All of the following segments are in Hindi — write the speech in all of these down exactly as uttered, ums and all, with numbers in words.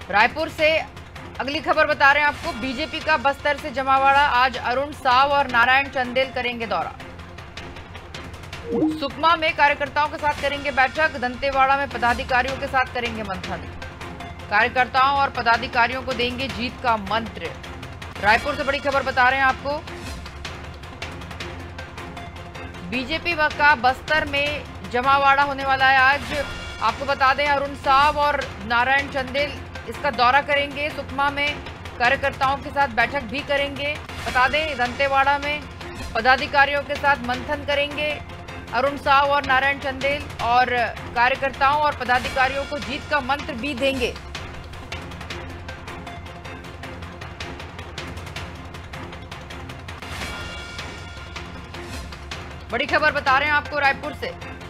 रायपुर से अगली खबर बता रहे हैं आपको। बीजेपी का बस्तर से जमावाड़ा, आज अरुण साव और नारायण चंदेल करेंगे दौरा। सुकमा में कार्यकर्ताओं के साथ करेंगे बैठक, दंतेवाड़ा में पदाधिकारियों के साथ करेंगे मंथन। कार्यकर्ताओं और पदाधिकारियों को देंगे जीत का मंत्र। रायपुर से बड़ी खबर बता रहे हैं आपको। बीजेपी का बस्तर में जमावाड़ा होने वाला है आज। आपको बता दें, अरुण साव और नारायण चंदेल इसका दौरा करेंगे। सुकमा में कार्यकर्ताओं के साथ बैठक भी करेंगे। बता दें, दंतेवाड़ा में पदाधिकारियों के साथ मंथन करेंगे अरुण साव और नारायण चंदेल, और कार्यकर्ताओं और पदाधिकारियों को जीत का मंत्र भी देंगे। बड़ी खबर बता रहे हैं आपको रायपुर से।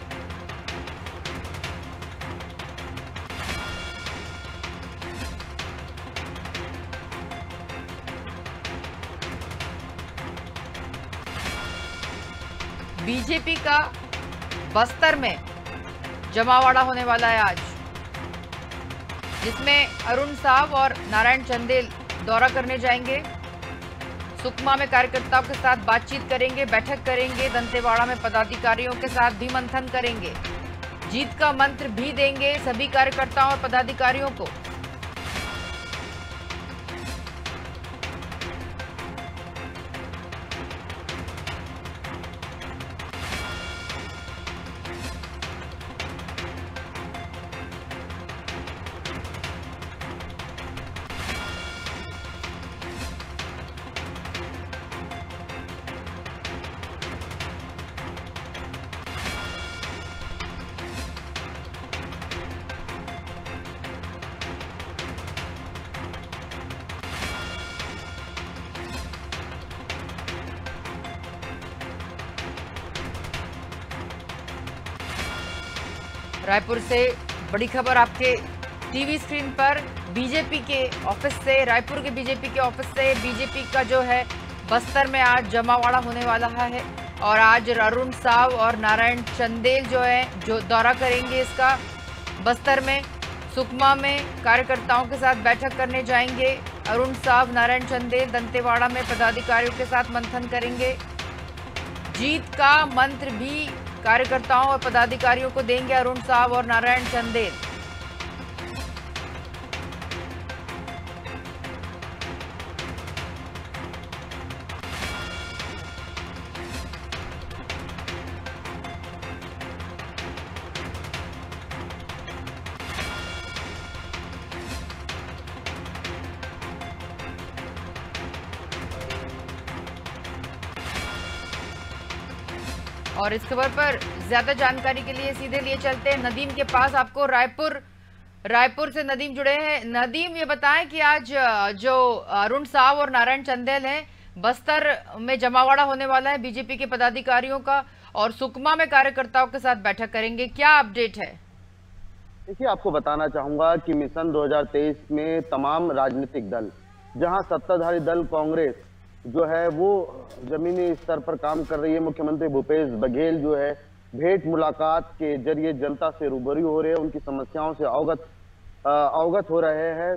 बीजेपी का बस्तर में जमावाड़ा होने वाला है आज, जिसमें अरुण साव और नारायण चंदेल दौरा करने जाएंगे। सुकमा में कार्यकर्ताओं के साथ बातचीत करेंगे, बैठक करेंगे। दंतेवाड़ा में पदाधिकारियों के साथ भी मंथन करेंगे। जीत का मंत्र भी देंगे सभी कार्यकर्ताओं और पदाधिकारियों को। रायपुर से बड़ी खबर आपके टीवी स्क्रीन पर। बीजेपी के ऑफिस से, रायपुर के बीजेपी के ऑफिस से बीजेपी का जो है बस्तर में आज जमावाड़ा होने वाला है, और आज अरुण साव और नारायण चंदेल जो है जो दौरा करेंगे इसका बस्तर में। सुकमा में कार्यकर्ताओं के साथ बैठक करने जाएंगे अरुण साव, नारायण चंदेल। दंतेवाड़ा में पदाधिकारियों के साथ मंथन करेंगे। जीत का मंत्र भी कार्यकर्ताओं और पदाधिकारियों को देंगे अरुण साव और नारायण चंदेल। और इस खबर पर ज्यादा जानकारी के लिए सीधे लिए चलते हैं नदीम के पास। आपको रायपुर रायपुर से नदीम जुड़े हैं। नदीम, ये बताएं कि आज जो अरुण साव और नारायण चंदेल हैं, बस्तर में जमावाड़ा होने वाला है बीजेपी के पदाधिकारियों का, और सुकमा में कार्यकर्ताओं के साथ बैठक करेंगे। क्या अपडेट है? देखिए, आपको बताना चाहूंगा कि मिशन दो हज़ार तेईस में तमाम राजनीतिक दल, जहां सत्ताधारी दल कांग्रेस जो है वो जमीनी स्तर पर काम कर रही है, मुख्यमंत्री भूपेश बघेल जो है भेंट मुलाकात के जरिए जनता से रूबरू हो रहे हैं, उनकी समस्याओं से अवगत अवगत हो रहे हैं।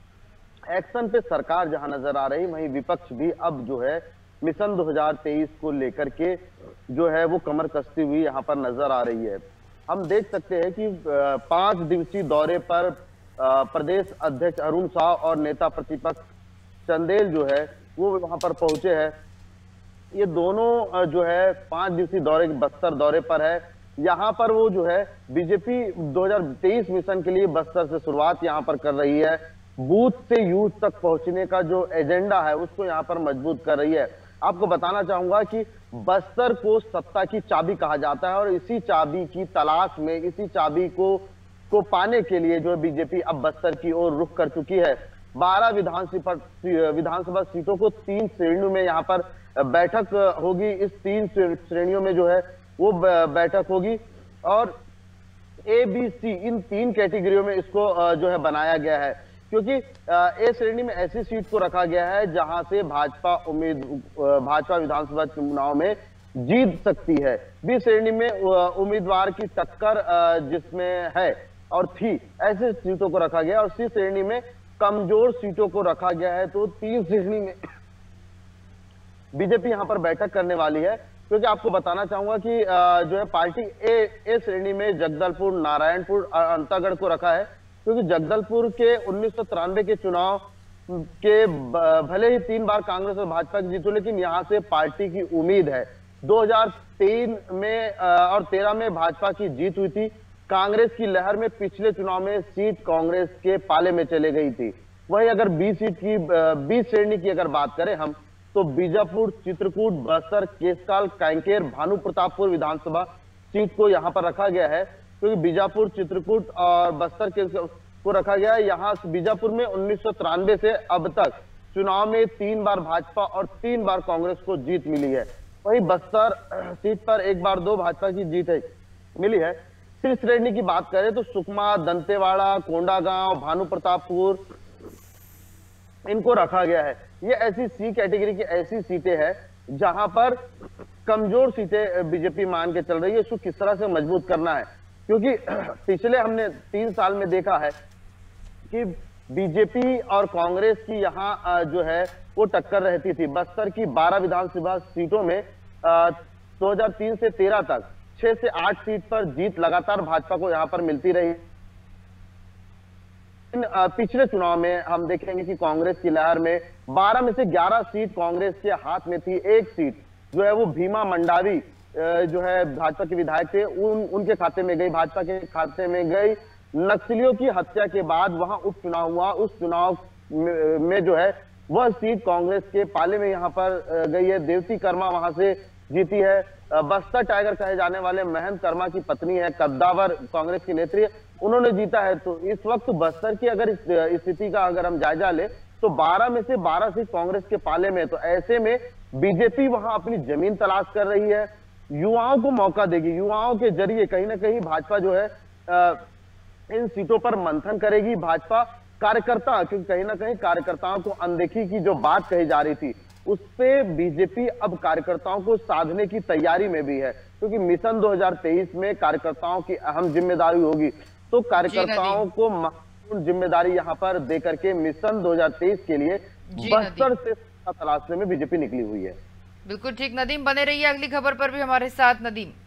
एक्शन पे सरकार जहां नजर आ रही, वहीं विपक्ष भी अब जो है मिशन दो हज़ार तेईस को लेकर के जो है वो कमर कसती हुई यहाँ पर नजर आ रही है। हम देख सकते हैं कि पांच दिवसीय दौरे पर प्रदेश अध्यक्ष अरुण साव और नेता प्रतिपक्ष चंदेल जो है वो वहां पर पहुंचे हैं। ये दोनों जो है पांच दिवसीय दौरे बस्तर दौरे पर है। यहाँ पर वो जो है बीजेपी दो हज़ार तेईस मिशन के लिए बस्तर से शुरुआत यहाँ पर कर रही है। बूथ से यूथ तक पहुंचने का जो एजेंडा है उसको यहाँ पर मजबूत कर रही है। आपको बताना चाहूंगा कि बस्तर को सत्ता की चाबी कहा जाता है, और इसी चाबी की तलाश में, इसी चाबी को को पाने के लिए जो बीजेपी अब बस्तर की ओर रुख कर चुकी है। बारह विधानसभा विधानसभा सीटों को तीन श्रेणियों में यहाँ पर बैठक होगी। इस तीन श्रेणियों में जो है वो बैठक होगी, और ए बी सी इन तीन कैटेगरियों में इसको जो है बनाया गया है, क्योंकि ए श्रेणी में ऐसी सीट को रखा गया है जहां से भाजपा उम्मीद भाजपा विधानसभा चुनाव में जीत सकती है। बी श्रेणी में उम्मीदवार की टक्कर जिसमें है और थी, ऐसे सीटों को रखा गया, और सी श्रेणी में कमजोर सीटों को रखा गया है। तो तीन श्रेणी में बीजेपी यहां पर बैठक करने वाली है, क्योंकि आपको बताना चाहूंगा कि जो है पार्टी ए ए श्रेणी में जगदलपुर, नारायणपुर, अंतागढ़ को रखा है, क्योंकि जगदलपुर के उन्नीस सौ तिरानवे के चुनाव के भले ही तीन बार कांग्रेस और भाजपा की जीत हो, लेकिन यहां से पार्टी की उम्मीद है। दो हज़ार तीन में और तेरह में भाजपा की जीत हुई थी। कांग्रेस की लहर में पिछले चुनाव में सीट कांग्रेस के पाले में चले गई थी। वही अगर बी सीट की बी श्रेणी की अगर बात करें हम, तो बीजापुर, चित्रकूट, बस्तर, केसकाल, कांकेर, भानु प्रतापपुर विधानसभा सीट को यहां पर रखा गया है, क्योंकि बीजापुर, चित्रकूट और बस्तर के को रखा गया है। यहाँ बीजापुर में उन्नीस सौ तिरानवे से अब तक चुनाव में तीन बार भाजपा और तीन बार कांग्रेस को जीत मिली है। वही बस्तर सीट पर एक बार दो भाजपा की जीत है मिली है। सी श्रेणी की बात करें तो सुकमा, दंतेवाड़ा, कोंडागांव, भानु प्रतापपुर इनको रखा गया है। ये ऐसी सी कैटेगरी की ऐसी सीटें हैं जहां पर कमजोर सीटें बीजेपी मान के चल रही है। इसको किस तरह से मजबूत करना है, क्योंकि पिछले हमने तीन साल में देखा है कि बीजेपी और कांग्रेस की यहाँ जो है वो टक्कर रहती थी। बस्तर की बारह विधानसभा सीटों में दो हज़ार तीन से तेरह तक छह से आठ सीट पर जीत लगातार भाजपा को यहाँ पर मिलती रही। पिछले चुनाव में हम देखेंगे कि कांग्रेस की लहर में बारह में से ग्यारह सीट कांग्रेस के हाथ में थी। एक सीट जो है वो भीमा मंडावी जो है भाजपा के विधायक थे, उन उनके खाते में गई, भाजपा के खाते में गई। नक्सलियों की हत्या के बाद वहां उपचुनाव हुआ, उस चुनाव में जो है वह सीट कांग्रेस के पाले में यहां पर गई है। देवती कर्मा वहां से जीती है। बस्तर टाइगर कहे जाने वाले महंत कर्मा की पत्नी है, कद्दावर कांग्रेस की नेत्री, उन्होंने जीता है। तो इस वक्त बस्तर की अगर स्थिति का अगर हम जायजा ले तो बारह में से बारह सीट कांग्रेस के पाले में। तो ऐसे में बीजेपी वहां अपनी जमीन तलाश कर रही है, युवाओं को मौका देगी। युवाओं के जरिए कहीं ना कहीं भाजपा जो है आ, इन सीटों पर मंथन करेगी। भाजपा कार्यकर्ता, क्योंकि कहीं ना कहीं कार्यकर्ताओं को अनदेखी की जो बात कही जा रही थी, उस पे बीजेपी अब कार्यकर्ताओं को साधने की तैयारी में भी है, क्योंकि मिशन दो हज़ार तेईस में कार्यकर्ताओं की अहम जिम्मेदारी होगी। तो कार्यकर्ताओं को महत्वपूर्ण जिम्मेदारी यहां पर देकर के मिशन दो हज़ार तेईस के लिए बस्तर से तलाशने में बीजेपी निकली हुई है। बिल्कुल ठीक नदीम, बने रहिए अगली खबर पर भी हमारे साथ। नदीम।